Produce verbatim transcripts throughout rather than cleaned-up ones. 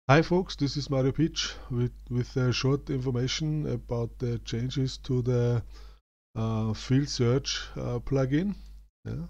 Hi folks, this is Mario Pitch with, with a short information about the changes to the uh, field search uh, plugin. Yeah.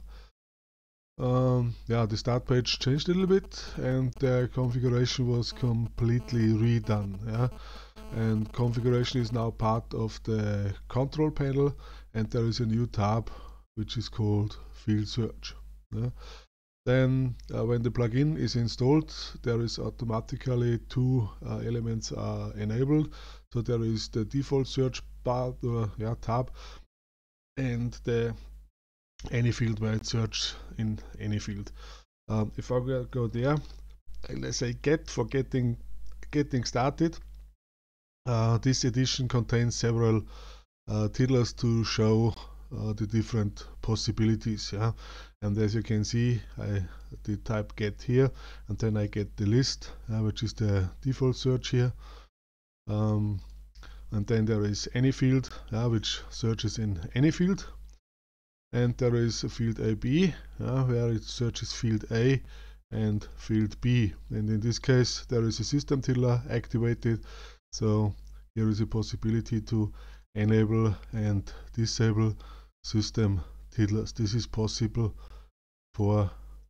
Um, yeah, the start page changed a little bit and the configuration was completely redone. Yeah. And configuration is now part of the control panel, and there is a new tab which is called field search. Yeah. Then uh, when the plugin is installed, there is automatically two uh, elements are enabled. So there is the default search bar, uh, yeah, tab, and the any field where it searches in any field. Um, if I go there, let's say get for getting getting started. Uh, this edition contains several uh, titlers to show uh, the different possibilities. Yeah, and as you can see, I did type get here, and then I get the list, uh, which is the default search here. Um, and then there is any field, uh, which searches in any field, and there is a field A B, uh, where it searches field A and field B. And in this case, there is a system tiddler activated, so here is a possibility to enable and disable system tiddlers. This is possible for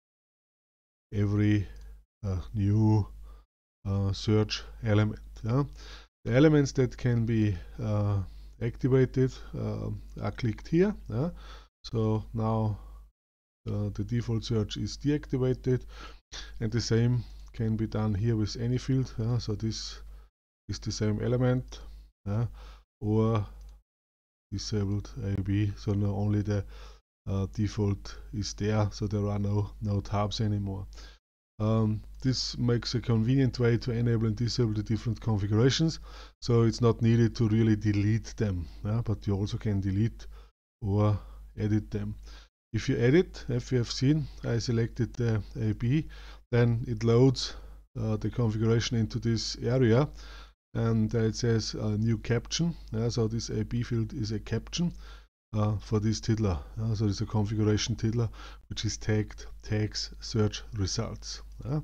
every uh, new uh, search element. Yeah? The elements that can be uh, activated uh, are clicked here. Yeah? So now uh, the default search is deactivated, and the same can be done here with any field. Yeah? So this is the same element, yeah? Or disabled A B, so now only the uh, default is there, so there are no, no tabs anymore. Um, this makes a convenient way to enable and disable the different configurations, so it's not needed to really delete them, yeah? But you also can delete or edit them. If you edit, if you have seen, I selected the A B, then it loads uh, the configuration into this area, and uh, it says uh, new caption. Yeah, so this A B field is a caption uh, for this tiddler. Uh, so it's a configuration tiddler which is tagged tags search results. Yeah.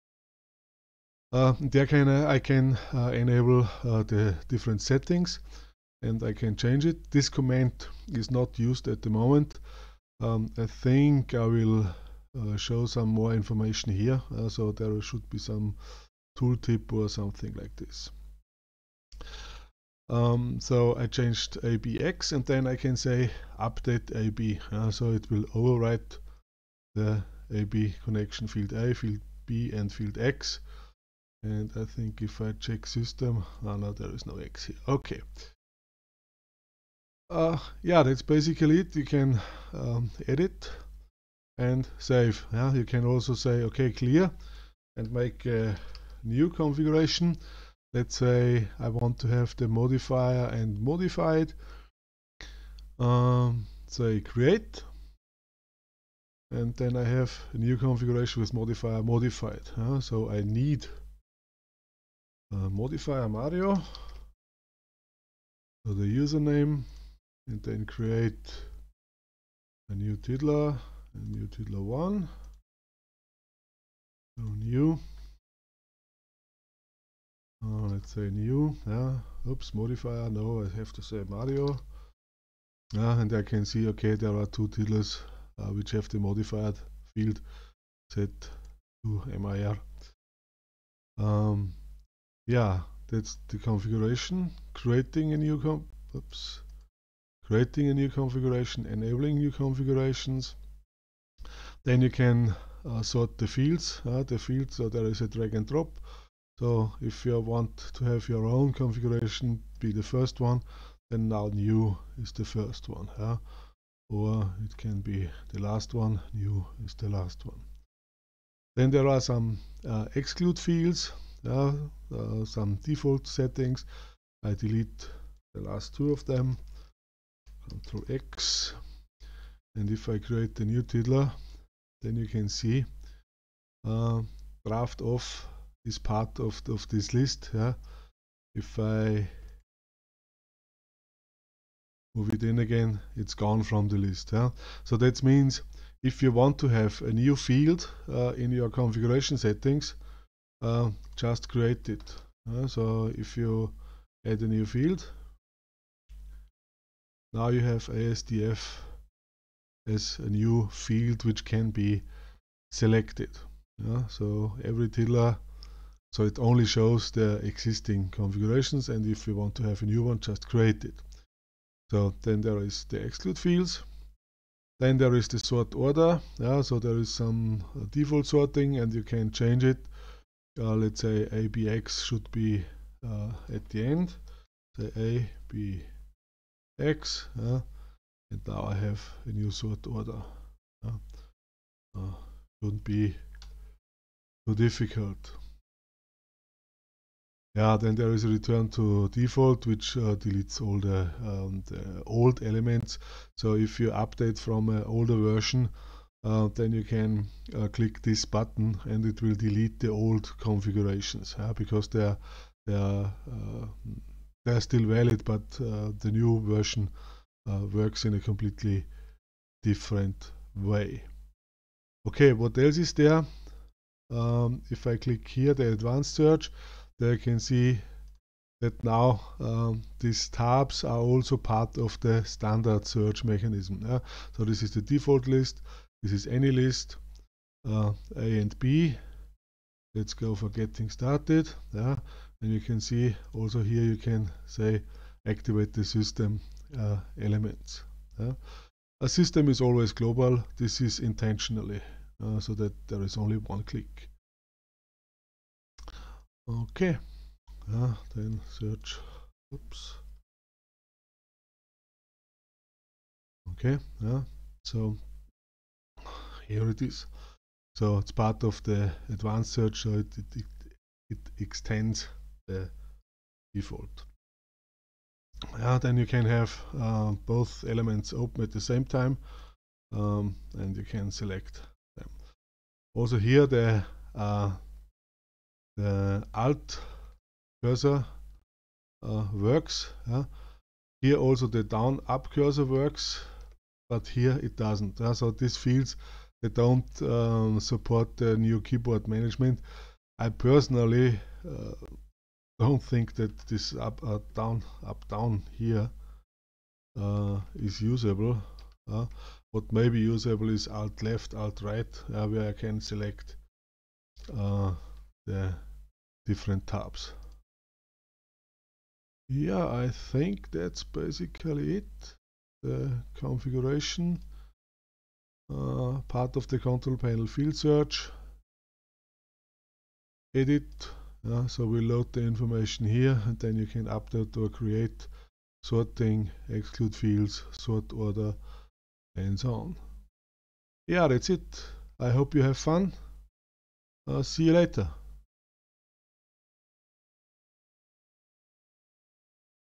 Uh, there can uh, I can uh, enable uh, the different settings, and I can change it. This command is not used at the moment. Um, I think I will uh, show some more information here. Uh, so there should be some tooltip or something like this. Um, so I changed A B X, and then I can say update A B. Uh, so it will overwrite the A B connection field A, field B, and field X. And I think if I check system, oh no, there is no X here. Okay. Uh, yeah, that's basically it. You can um, edit and save. Yeah, you can also say okay, clear, and make a new configuration. Let's say I want to have the modifier and modified. Um, say create, and then I have a new configuration with modifier modified. Uh, so I need a modifier Mario, so the username, and then create a new tiddler, a new tiddler one, so new. Uh, let's say new. Yeah. Oops, modifier. No, I have to say Mario. Yeah, and I can see, okay, there are two tiddlers uh, which have the modified field set to M I R. Um, yeah, that's the configuration. Creating a new com oops, creating a new configuration, enabling new configurations. Then you can uh, sort the fields. Uh, the fields, so there is a drag and drop. So if you want to have your own configuration be the first one, then now new is the first one. Yeah? Or it can be the last one, new is the last one. Then there are some uh, exclude fields, uh, uh, some default settings. I delete the last two of them, Control X, and if I create the new tiddler, then you can see uh, draft off is part of, of this list. Yeah? If I move it in again, it's gone from the list. Yeah? So that means if you want to have a new field uh, in your configuration settings, uh, just created. Uh, so if you add a new field, now you have A S D F as a new field which can be selected. Yeah, so every tiddler, so it only shows the existing configurations, and if you want to have a new one, just create it. So then there is the exclude fields. Then there is the sort order. Yeah, so there is some uh, default sorting, and you can change it. Uh, let's say A B X should be uh, at the end. Say A B X, uh, and now I have a new sort order. Uh, uh, shouldn't be too difficult. Yeah, then there is a return to default, which uh, deletes all the, um, the old elements. So if you update from an older version, uh, then you can uh, click this button and it will delete the old configurations, uh, because they are, they are, uh, they are still valid, but uh, the new version uh, works in a completely different way. Okay, what else is there? Um, if I click here, the advanced search, there you can see that now um, these tabs are also part of the standard search mechanism. Yeah? So this is the default list, this is any list, uh, A and B. Let's go for getting started. Yeah? And you can see also here you can say activate the system uh, elements. Yeah? A system is always global. This is intentionally, uh, so that there is only one click. Okay, uh, then search. Oops. Okay, yeah. So here it is. So it's part of the advanced search, so it, it, it, it extends the default. Yeah, then you can have uh, both elements open at the same time, um, and you can select them. Also here the uh, the Alt cursor uh, works. Yeah? Here also the down up cursor works, but here it doesn't. Yeah? So these fields, they don't um, support the new keyboard management. I personally uh, don't think that this up uh, down up down here uh, is usable. Uh, what may be usable is Alt left, Alt right, uh, where I can select uh, the different tabs. Yeah, I think that's basically it. The configuration, uh, part of the control panel field search, edit, uh, so we load the information here, and then you can update or create, sorting, exclude fields, sort order, and so on. Yeah, that's it. I hope you have fun. Uh, see you later.